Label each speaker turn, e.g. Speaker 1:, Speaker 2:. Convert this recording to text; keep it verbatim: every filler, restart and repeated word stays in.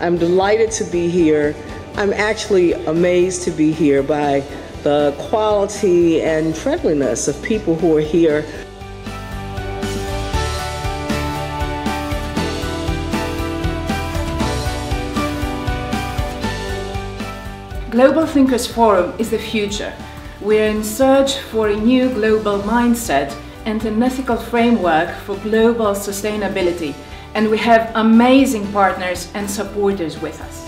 Speaker 1: I'm delighted to be here. I'm actually amazed to be here by the quality and friendliness of people who are here.
Speaker 2: Global Thinkers Forum is the future. We're in search for a new global mindset and an ethical framework for global sustainability, and we have amazing partners and supporters with us.